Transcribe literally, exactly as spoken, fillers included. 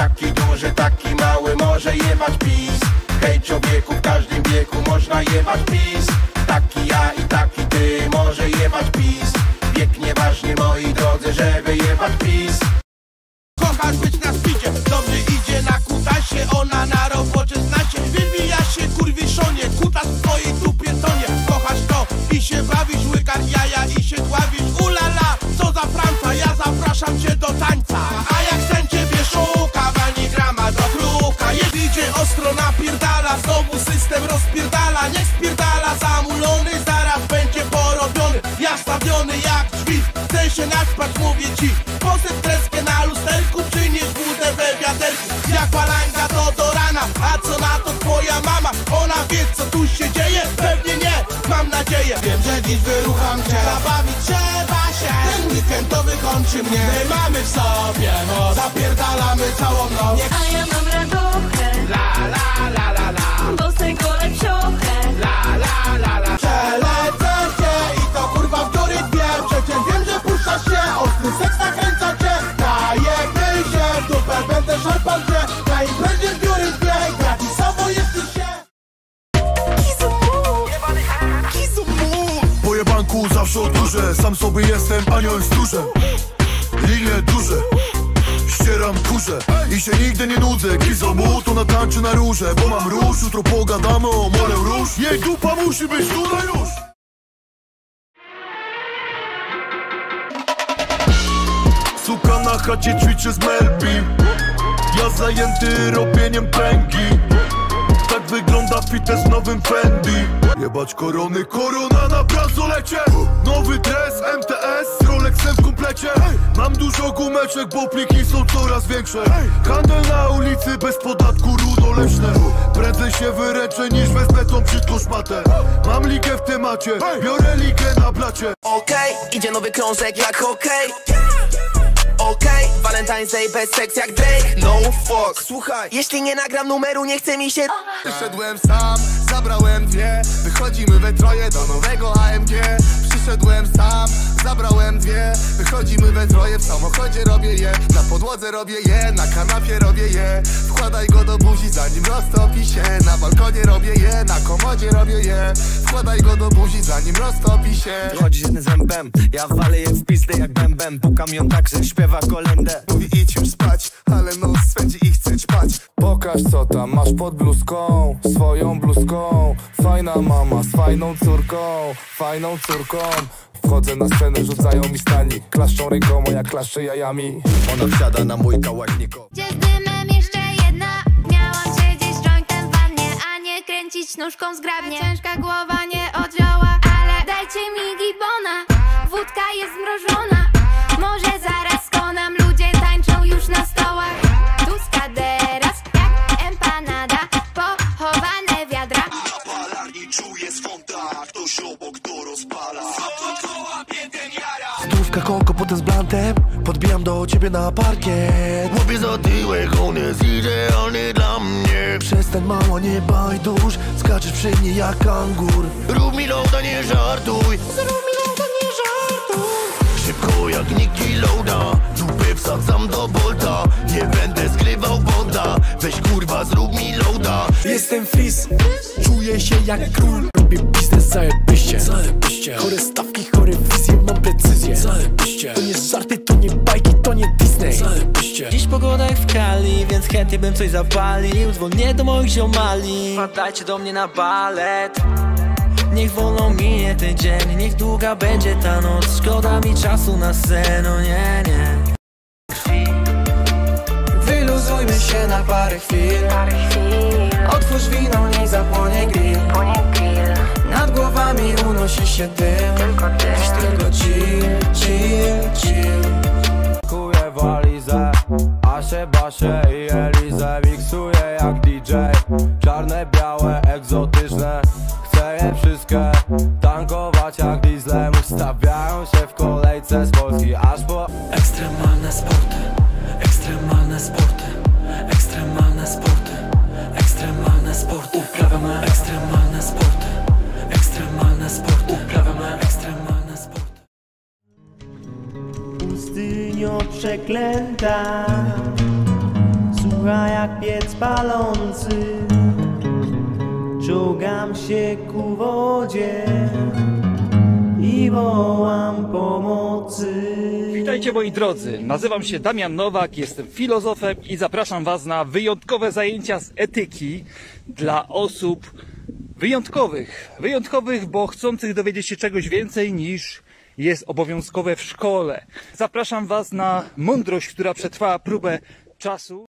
Taki duży, taki mały, może jebać PiS. Hej człowieku, w każdym wieku można jebać PiS. Taki ja i taki ty, może jebać PiS. Wiek nieważny moi drodzy, żeby jebać PiS. Kochasz być na spicie, dobrze idzie na kutasie. Ona na robocie zna się, wywija się kurwiszonie. Kutas w twojej dupie tonie. Kochasz to i się bawisz, łykasz jaja i się dławisz. Ulala, co za Franca, ja zapraszam cię do tańca. A jak chcę ciebie szuka, ani grama do kruka. Jest idzie ostro napierdala, znowu system rozpierdala. Nie spierdala, zamulony, zaraz będzie porobiony. Ja stawiony jak drzwi, chcę się naspać, mówię ci. Posyp kreskę na lusterku, przynieś budę we wiaderku. Jak balanga to do rana, a co na to twoja mama? Ona wie co tu się dzieje? Pewnie nie, mam nadzieję. Wiem, że dziś wyrucham cię, zabawić trzeba się. Ten weekend to wykończy mnie. My mamy w sobie moc, zapierdalamy całą noc. A ja mam radochę, La la la la la, bo z tego lepsiochę. La la la la. Przelecę cię i to kurwa w góry dwie. Przecież wiem, że puszczasz się, ostry seks nakręca cię. Dajemy się, w dupę będę szarpał cię. Na imprezie w góry dwie, gratisowo jesteś się. Po jebanku zawsze oddurzę, sam sobie jestem aniołem stróżem. Linie duże, ścieram kurze i się nigdy nie nudzę. Kizo mu to natańczy na róże, bo mam róż, jutro pogadamy o morę róż. Jej dupa musi być tutaj już. Suka na chacie ćwiczy z Melbi, ja zajęty robieniem pęgi. Tak wygląda fitness w nowym Fendi. Jebać korony, korona na bransolecie. Nowy dres, M T S z Rolexem w komplecie. Mam dużo gumeczek, bo pliki są coraz większe. Handel na ulicy bez podatku rudoleśne. Prędzej się wyręczę niż wezmę tą brzydką szmatę. Mam ligę w temacie, biorę ligę na blacie. Okej, okay, idzie nowy krążek jak hokej. Okej, okay, Valentine's Day bez seks jak Drake. No fuck, słuchaj, jeśli nie nagram numeru, nie chce mi się. Przyszedłem sam, zabrałem dwie. Wychodzimy we troje do nowego A M G. Przyszedłem sam, zabrałem dwie. Wychodzimy we troje, w samochodzie robię je. Na podłodze robię je, na kanapie robię je. Wkładaj go do buzi zanim roztopi się. Na balkonie robię je, na komodzie robię je. Wkładaj go do buzi zanim roztopi się. Chodzi jednym zębem, ja walę je w pizdę jak bębem. Pukam ją tak, że śpiewa kolendę. Mówi idź już spać, ale nos swędzi i chce ćpać. Pokaż co tam masz pod bluzką, swoją bluzką. Fajna mama z fajną córką, fajną córką. Wchodzę na scenę, rzucają mi stanik. Klaszczą rękoma, jak klaszczę jajami. Ona wsiada na mój kałaśnik. Gdzie z dymem jeszcze jedna. Miałam siedzieć jointem w wannie, a nie kręcić nóżką zgrabnie. Ciężka głowa nie oddziała, ale dajcie mi gibona. Wódka jest zmrożona, może zaraz skonam. Ludzie tańczą już na stołach. Tuskaderas jak empanada, pochowane wiadra. Na palarni czuję swąd tak, ktoś obok to rozpala. Stówka koko, potem z blantem. Podbijam do ciebie na parkiet. Łapię za tyłek, on jest idealny dla mnie. Przestań mała, nie bajdusz. Skaczesz przy mnie jak kangur. Rób mi loada, nie żartuj. Zrób mi loada, nie żartuj. Szybko jak Niki Loada, dupę wsadzam do bolta. Nie będę skrywał bonda, weź kurwa zrób mi loada. Jestem fris, czuję się jak król. Robię biznes zajebiście, zajebiście. Chore stawki, chore wizje, mam precyzję, zajebiście. To nie żarty, to nie bajki, to nie Disney, zajebiście. Dziś pogoda jak w Kali, więc chętnie bym coś zapalił. Dzwonię do moich ziomali, wpadajcie do mnie na balet. Niech wolno minie ten dzień, niech długa będzie ta noc. Szkoda mi czasu na sen, no nie, nie. Wyluzujmy się na parę chwil. Otwórz wino, niech zapłonie grill. Nad głowami unosi się dym. Dziś tylko chill, chill, chill. Kuję walizę, Asze, Basze i Elizę. Miksuję jak D J. Czarne, białe, egzotyczne. Chcę je wszystkie tankować jak dieslem. Ustawiają się w kolejce z Polski aż po... Ekstremalne sporty, ekstremalne sporty, ekstremalne sporty, ekstremalne sporty. Uprawiamy ekstremalne sporty, ekstremalne sporty. Uprawiamy ekstremalne sporty. Pustynio przeklęta, sucha jak piec palący, czołgam się ku wodzie i wołam pomocy. Witajcie moi drodzy, nazywam się Damian Nowak, jestem filozofem i zapraszam was na wyjątkowe zajęcia z etyki dla osób wyjątkowych. Wyjątkowych, bo chcących dowiedzieć się czegoś więcej niż jest obowiązkowe w szkole. Zapraszam was na mądrość, która przetrwała próbę czasu.